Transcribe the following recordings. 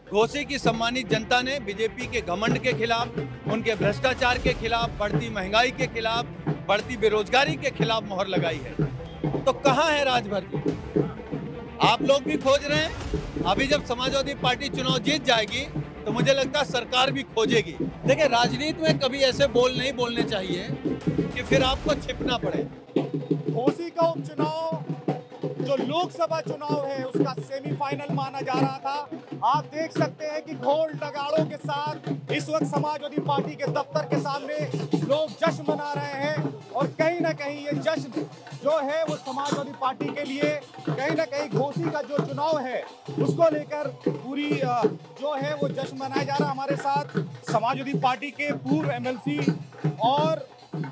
घोसी की सम्मानित जनता ने बीजेपी के घमंड के खिलाफ, उनके भ्रष्टाचार के खिलाफ, बढ़ती महंगाई के खिलाफ, बढ़ती बेरोजगारी के खिलाफ मोहर लगाई है। तो कहां है राजभर जी? आप लोग भी खोज रहे हैं। अभी जब समाजवादी पार्टी चुनाव जीत जाएगी तो मुझे लगता है सरकार भी खोजेगी। देखिए, राजनीति में कभी ऐसे बोल नहीं बोलने चाहिए कि फिर आपको छिपना पड़े। घोसी का उपचुनाव जो लोकसभा चुनाव है उसका सेमीफाइनल माना जा रहा था। आप देख सकते हैं कि ढोल नगाड़ों के साथ इस वक्त समाजवादी पार्टी के दफ्तर के सामने लोग जश्न मना रहे हैं और कहीं ना कहीं ये जश्न जो है वो समाजवादी पार्टी के लिए कहीं ना कहीं घोसी का जो चुनाव है उसको लेकर पूरी जो है वो जश्न मनाया जा रहा है। हमारे साथ समाजवादी पार्टी के पूर्व एमएलसी और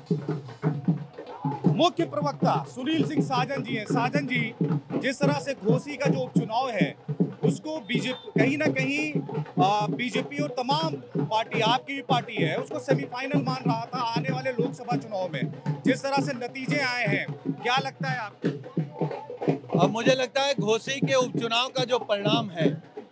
मुख्य प्रवक्ता सुनील सिंह साजन जी हैं। साजन जी, जिस तरह से घोसी का जो उपचुनाव है उसको बीजेपी कहीं ना कहीं बीजेपी और तमाम पार्टी, आपकी भी पार्टी है, उसको सेमीफाइनल मान रहा था आने वाले लोकसभा चुनाव में, जिस तरह से नतीजे आए हैं, क्या लगता है आपको? अब मुझे लगता है घोसी के उपचुनाव का जो परिणाम है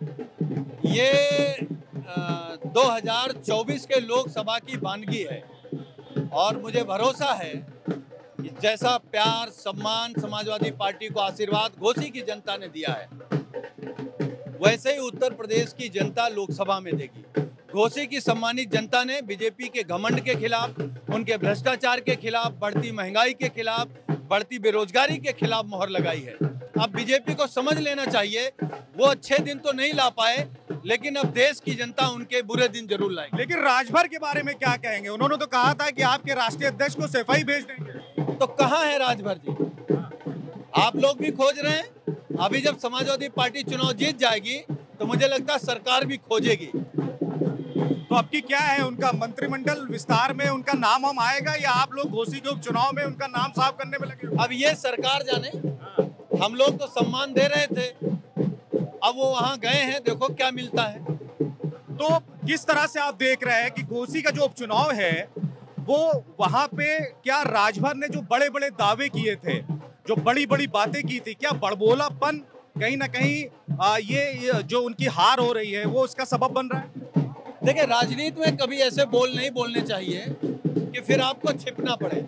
ये 2024 के लोकसभा की वानगी है और मुझे भरोसा है कि जैसा प्यार, सम्मान समाजवादी पार्टी को आशीर्वाद घोसी की जनता ने दिया है वैसे ही उत्तर प्रदेश की जनता लोकसभा में देगी। घोसी की सम्मानित जनता ने बीजेपी के घमंड के खिलाफ, उनके भ्रष्टाचार के खिलाफ, बढ़ती महंगाई के खिलाफ, बढ़ती बेरोजगारी के खिलाफ मोहर लगाई है। अब बीजेपी को समझ लेना चाहिए, वो अच्छे दिन तो नहीं ला पाए लेकिन अब देश की जनता उनके बुरे दिन जरूर लाएगी। लेकिन राजभर के बारे में क्या कहेंगे? उन्होंने तो कहा था कि आपके राष्ट्रीय अध्यक्ष को सफाई भेज देंगे। तो कहां है राजभर जी? आप लोग भी खोज रहे हैं। अभी जब समाजवादी पार्टी चुनाव जीत जाएगी तो मुझे लगता है सरकार भी खोजेगी। तो अब की क्या है, उनका मंत्रिमंडल विस्तार में उनका नाम हम आएगा या आप लोग घोसी के उपचुनाव में उनका नाम साफ करने में लगे? अब ये सरकार जाने। हम लोग तो सम्मान दे रहे थे, अब वो वहां गए हैं, देखो क्या मिलता है। तो किस तरह से आप देख रहे हैं कि घोसी का जो उपचुनाव है वो वहां पे क्या राजभर ने जो बड़े बड़े दावे किए थे, जो बड़ी बड़ी बातें की थी, क्या बड़बोलापन कहीं ना कहीं ये जो उनकी हार हो रही है वो उसका सबब बन रहा है? देखिए, राजनीति में कभी ऐसे बोल नहीं बोलने चाहिए कि फिर आपको छिपना पड़े।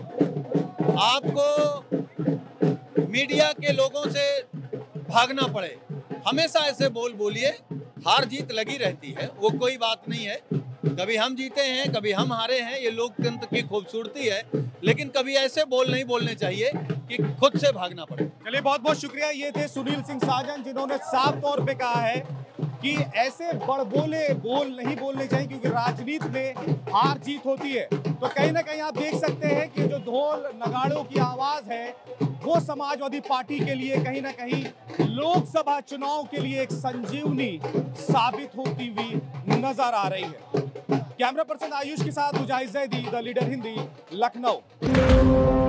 आपको मीडिया के लोगों से भागना पड़े। हमेशा ऐसे बोल बोलिए, हार जीत लगी रहती है, वो कोई बात नहीं है। कभी हम जीते हैं, कभी हम हारे हैं, ये लोकतंत्र की खूबसूरती है। लेकिन कभी ऐसे बोल नहीं बोलने चाहिए कि खुद से भागना पड़े। चलिए, बहुत बहुत शुक्रिया। ये थे सुनील सिंह साजन, जिन्होंने साफ तौर पे कहा है कि ऐसे बड़बोले बोल नहीं बोलने चाहिए क्योंकि राजनीति में हार जीत होती है। तो कहीं ना कहीं आप देख सकते हैं कि जो ढोल नगाड़ों की आवाज है वो समाजवादी पार्टी के लिए कहीं ना कहीं लोकसभा चुनाव के लिए एक संजीवनी साबित होती हुई नजर आ रही है। कैमरा पर्सन आयुष के साथ मुजाहिद जैदी, द लीडर हिंदी, लखनऊ।